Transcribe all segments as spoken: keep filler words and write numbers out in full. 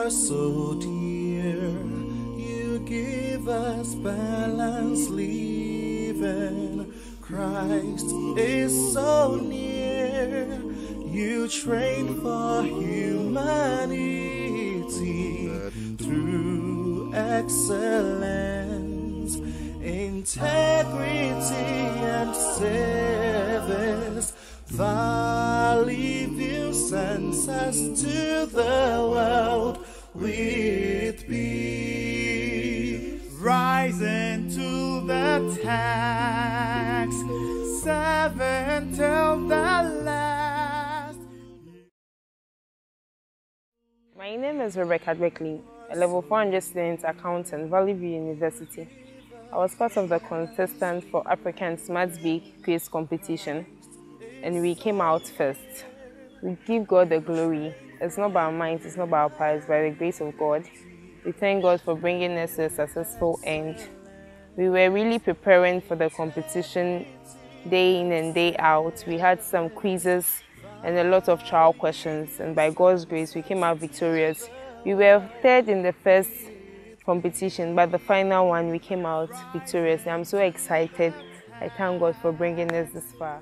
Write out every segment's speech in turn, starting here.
are so dear. You give us balance living. Christ is so near. You train for humanity through excellence, integrity and service. Valley View sends us to the world with peace. Rising to the task, seven till the last. My name is Rebecca Beckley, a level four hundred student accountant, Valley View University. I was part of the contestant for African Smart Big Quiz competition, and we came out first. We give God the glory. It's not by our minds, it's not by our powers, by the grace of God. We thank God for bringing us to a successful end. We were really preparing for the competition day in and day out. We had some quizzes and a lot of trial questions, and by God's grace, we came out victorious. We were third in the first competition, but the final one, we came out victorious. And I'm so excited. I thank God for bringing us this far.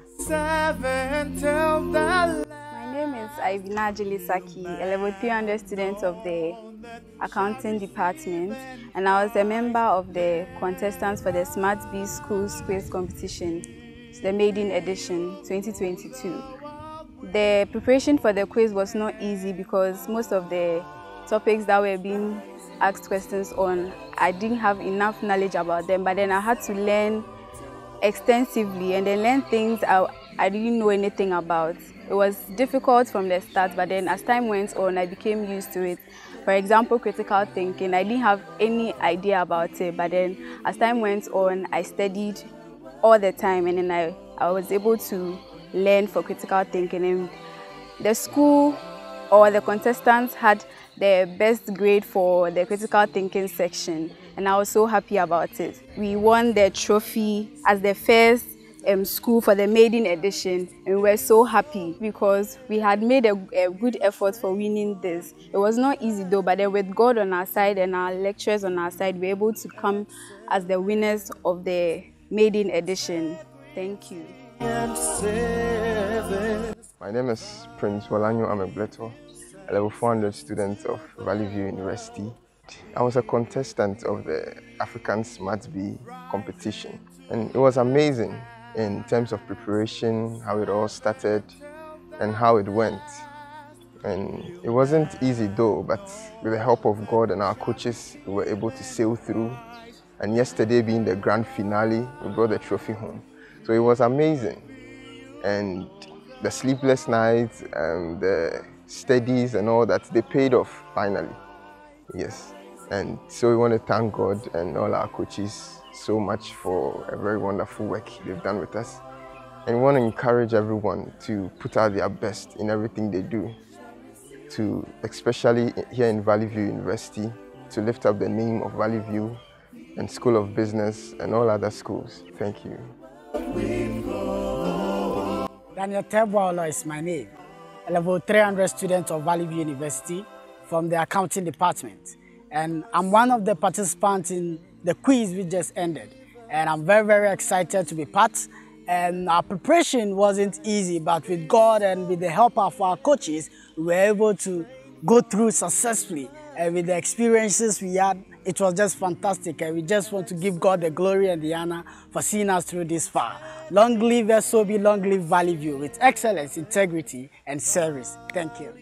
My name is Ivina Jilisaki, a level three hundred student of the accounting department, and I was a member of the contestants for the Smart B Schools Quiz competition, the maiden edition twenty twenty-two. The preparation for the quiz was not easy because most of the topics that were being asked questions on, I didn't have enough knowledge about them, but then I had to learn extensively and then learn things I, I didn't know anything about. It was difficult from the start, but then as time went on, I became used to it. For example, critical thinking, I didn't have any idea about it, but then as time went on, I studied all the time, and then I, I was able to learn for critical thinking. And the school or the contestants had the best grade for the critical thinking section, and I was so happy about it. We won the trophy as the first um, school for the maiden edition, and we were so happy because we had made a, a good effort for winning this. It was not easy though, but then with God on our side and our lecturers on our side, we were able to come as the winners of the maiden edition. Thank you. My name is Prince Walanyo Amebleto, a level four hundred student of Valley View University. I was a contestant of the African Smart B competition, and it was amazing in terms of preparation, how it all started and how it went. And it wasn't easy though, but with the help of God and our coaches, we were able to sail through. And yesterday being the grand finale, we brought the trophy home. So it was amazing. And the sleepless nights, and the studies and all that, they paid off finally. Yes. And so we want to thank God and all our coaches so much for a very wonderful work they've done with us. And we want to encourage everyone to put out their best in everything they do, to, especially here in Valley View University, to lift up the name of Valley View and School of Business and all other schools. Thank you. Daniel Tebwala is my name, a level three hundred student of Valley View University from the accounting department. And I'm one of the participants in the quiz we just ended. And I'm very, very excited to be part. And our preparation wasn't easy, but with God and with the help of our coaches, we were able to go through successfully. And with the experiences we had, it was just fantastic. And we just want to give God the glory and the honor for seeing us through this far. Long live S O B, long live Valley View with excellence, integrity, and service. Thank you.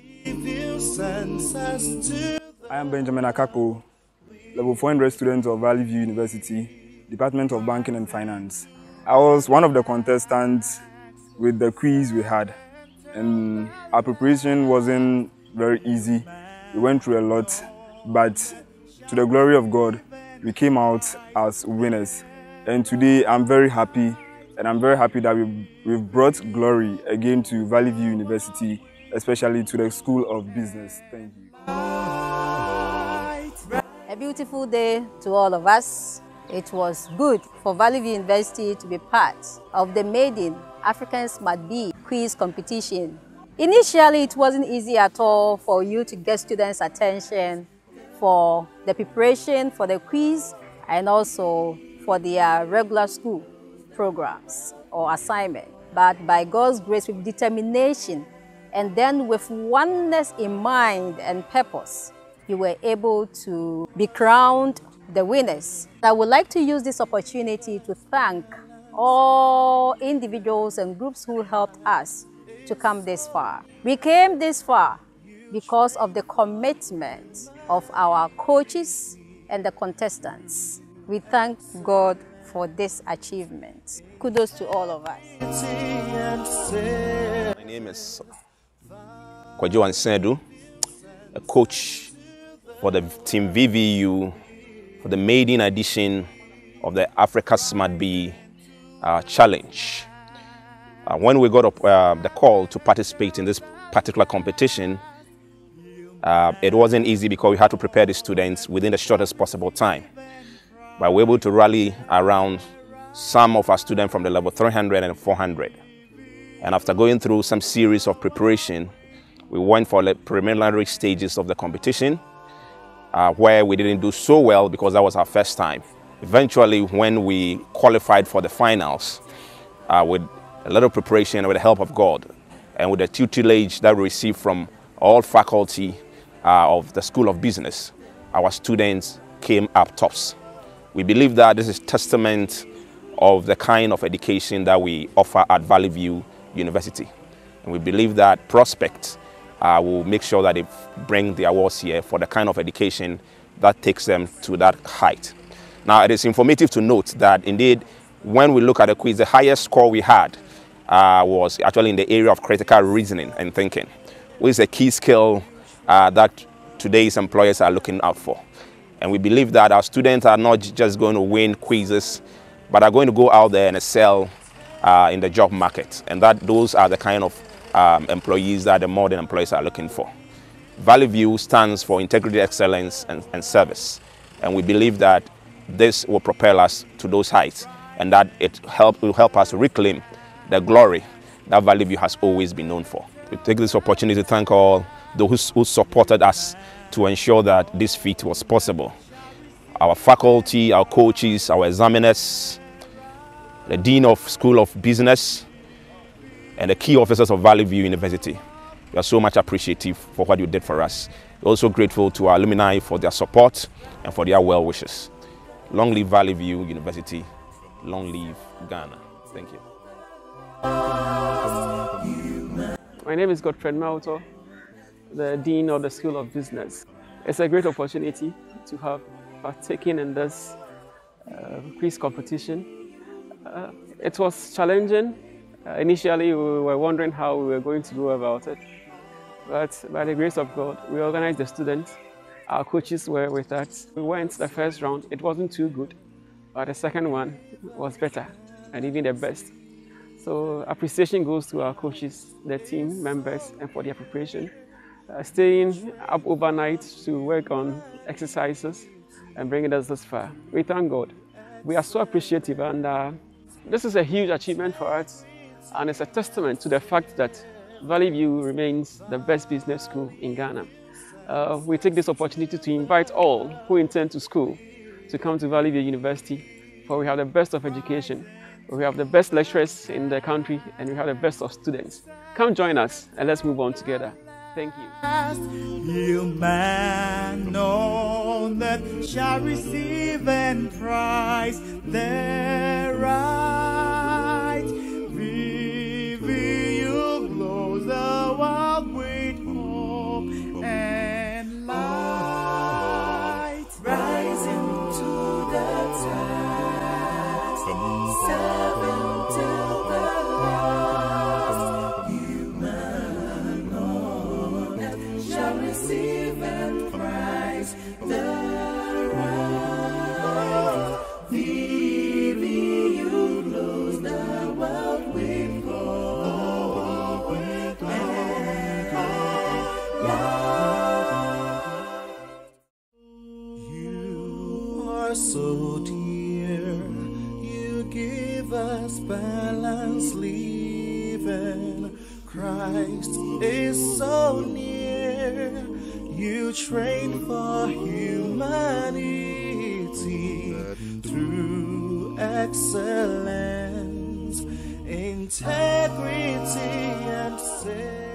I am Benjamin Akapo, level four hundred student of Valley View University, Department of Banking and Finance. I was one of the contestants with the quiz we had, and our preparation wasn't very easy. We went through a lot, but to the glory of God, we came out as winners. And today I'm very happy, and I'm very happy that we've, we've brought glory again to Valley View University, especially to the School of Business. Thank you. A beautiful day to all of us. It was good for Valley View University to be part of the maiden African Smart B quiz competition. Initially, it wasn't easy at all for you to get students' attention for the preparation, for the quiz, and also for their regular school programs or assignment. But by God's grace, with determination, and then with oneness in mind and purpose, you were able to be crowned the winners. I would like to use this opportunity to thank all individuals and groups who helped us to come this far. We came this far because of the commitment of our coaches and the contestants. We thank God for this achievement. Kudos to all of us. My name is Kwajo Ansedu, a coach for the team V V U for the maiden edition of the Africa Smart Bee uh, Challenge. Uh, when we got up, uh, the call to participate in this particular competition, uh, it wasn't easy because we had to prepare the students within the shortest possible time. But we were able to rally around some of our students from the level three hundred and four hundred. And after going through some series of preparation, we went for the preliminary stages of the competition, uh, where we didn't do so well because that was our first time. Eventually, when we qualified for the finals, uh, with a little preparation and with the help of God, and with the tutelage that we received from all faculty uh, of the School of Business, our students came up tops. We believe that this is testament of the kind of education that we offer at Valley View University. And we believe that prospects uh, will make sure that they bring the awards here for the kind of education that takes them to that height. Now, it is informative to note that indeed, when we look at the quiz, the highest score we had uh, was actually in the area of critical reasoning and thinking, which is a key skill uh, that today's employers are looking out for. And we believe that our students are not just going to win quizzes, but are going to go out there and excel uh, in the job market. And that those are the kind of um, employees that the modern employers are looking for. Valley View stands for integrity, excellence, and, and service. And we believe that this will propel us to those heights, and that it help, will help us reclaim the glory that Valley View has always been known for. We take this opportunity to thank all those who supported us to ensure that this feat was possible. Our faculty, our coaches, our examiners, the Dean of School of Business, and the key officers of Valley View University. We are so much appreciative for what you did for us. We're also grateful to our alumni for their support and for their well wishes. Long live Valley View University. Long live Ghana. Thank you. My name is Godfred Mauto, the Dean of the School of Business. It's a great opportunity to have partaken in this uh, quiz competition. Uh, it was challenging. Uh, initially, we were wondering how we were going to go about it. But by the grace of God, we organized the students. Our coaches were with us. We went the first round. It wasn't too good, but the second one was better and even the best. So appreciation goes to our coaches, the team members, and for their preparation. Uh, staying up overnight to work on exercises and bringing us this far. We thank God. We are so appreciative, and uh, this is a huge achievement for us, and it's a testament to the fact that Valley View remains the best business school in Ghana. Uh, we take this opportunity to invite all who intend to school to come to Valley View University, for we have the best of education, we have the best lecturers in the country, and we have the best of students. Come join us and let's move on together. Thank you. You man known that shall receive and prize their right. V V U blows the world with hope and light. Rising to the top, serving till the last. You man known that shall receive and prize the right. V V U blows the world with hope and light. You are so dear, you give us balance living, Christ is so near. You train for humanity through excellence, integrity, and sin.